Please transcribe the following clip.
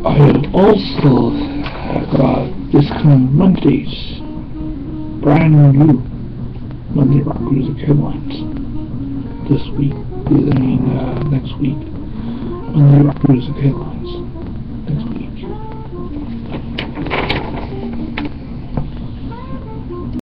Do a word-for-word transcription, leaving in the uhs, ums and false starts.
I also have uh, this coming Monday's brand new Monday Rock Music Headlines. This week, I mean uh, next week, Monday Rock Music Headlines.